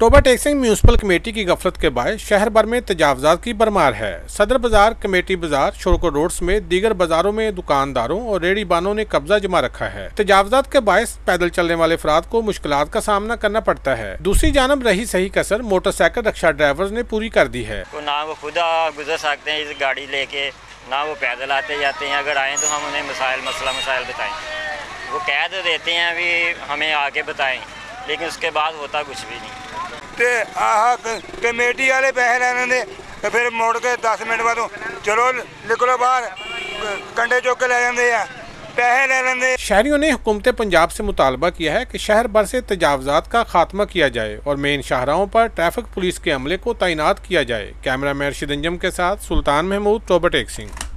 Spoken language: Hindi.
टोबा टेक्सिंग म्यूनसिपल कमेटी की गफलत के बायस शहर भर में तजावजात की भरमार है। सदर बाजार, कमेटी बाजार, शोरको रोड समेत दीगर बाजारों में दुकानदारों और रेहड़ी बानों ने कब्जा जमा रखा है। तजावजात के बायस पैदल चलने वाले अफराद को मुश्किलात का सामना करना पड़ता है। दूसरी जानब रही सही कसर मोटरसाइकिल रक्षा ड्राइवर्स ने पूरी कर दी है। ना वो खुद गुजर सकते हैं इस गाड़ी लेके, ना वो पैदल आते जाते हैं। अगर आए तो हम उन्हें मसाइल बताएं। वो कह तो देते हैं अभी हमें आगे बताएं, लेकिन उसके बाद होता कुछ भी नहीं। कमेटी वाले पैसे लेने दे तो फिर मोड़ के 10 मिनट बाद चलो निकलो बाहर, कंडे चुक के ले जाते हैं, पैसे ले लेंगे। शहरियों ने हुकूमत पंजाब से मुतालबा किया है कि शहर भर से तजावजात का खात्मा किया जाए और मेन शाहराहों पर ट्रैफिक पुलिस के अमले को तैनात किया जाए। कैमरामैन अर्शद अंजम के साथ सुल्तान महमूद, टोबा टेक्सिंग।